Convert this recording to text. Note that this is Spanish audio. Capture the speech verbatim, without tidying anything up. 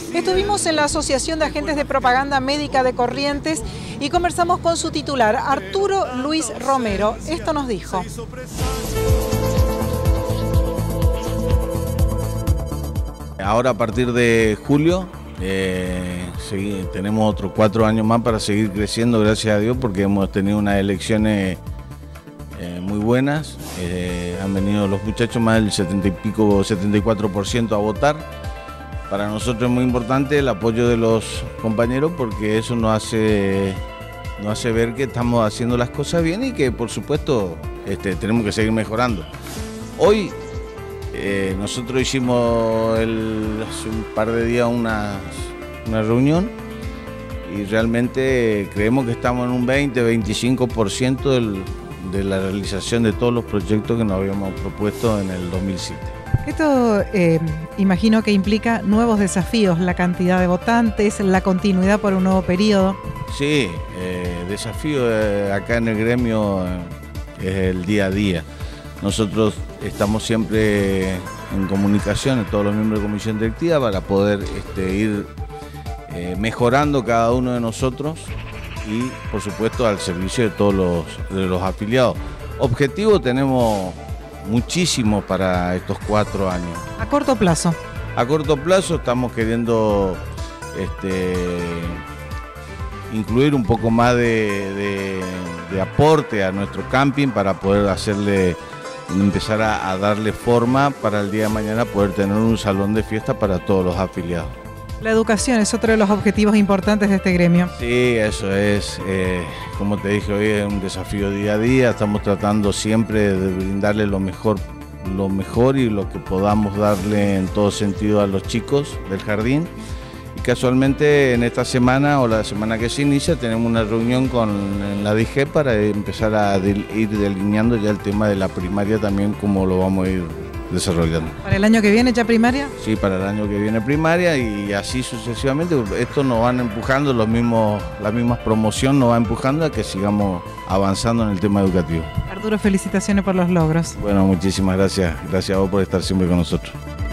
Estuvimos en la Asociación de Agentes de Propaganda Médica de Corrientes y conversamos con su titular, Arturo Luis Romero. Esto nos dijo. Ahora a partir de julio eh, sí, tenemos otros cuatro años más para seguir creciendo, gracias a Dios, porque hemos tenido unas elecciones eh, muy buenas. Eh, han venido los muchachos más del setenta y pico, setenta y cuatro por ciento a votar. Para nosotros es muy importante el apoyo de los compañeros porque eso nos hace, nos hace ver que estamos haciendo las cosas bien y que por supuesto este, tenemos que seguir mejorando. Hoy eh, nosotros hicimos el, hace un par de días una, una reunión y realmente creemos que estamos en un veinte a veinticinco por ciento del, de la realización de todos los proyectos que nos habíamos propuesto en el dos mil siete. Esto eh, imagino que implica nuevos desafíos, la cantidad de votantes, la continuidad por un nuevo periodo. Sí, eh, desafío eh, acá en el gremio eh, es el día a día. Nosotros estamos siempre en comunicación, todos los miembros de comisión directiva, para poder este, ir eh, mejorando cada uno de nosotros y, por supuesto, al servicio de todos los, de los afiliados. Objetivo tenemos muchísimo para estos cuatro años. A corto plazo. A corto plazo estamos queriendo este, incluir un poco más de, de, de aporte a nuestro camping para poder hacerle, empezar a, a darle forma para el día de mañana poder tener un salón de fiesta para todos los afiliados. La educación es otro de los objetivos importantes de este gremio. Sí, eso es, eh, como te dije hoy, es un desafío día a día. Estamos tratando siempre de brindarle lo mejor, lo mejor y lo que podamos darle en todo sentido a los chicos del jardín. Y casualmente en esta semana o la semana que se inicia tenemos una reunión con la D I G para empezar a ir delineando ya el tema de la primaria también, cómo lo vamos a ir desarrollando. ¿Para el año que viene ya primaria? Sí, para el año que viene primaria y así sucesivamente. Esto nos van empujando, los mismos, la misma promoción nos va empujando a que sigamos avanzando en el tema educativo. Arturo, felicitaciones por los logros. Bueno, muchísimas gracias. Gracias a vos por estar siempre con nosotros.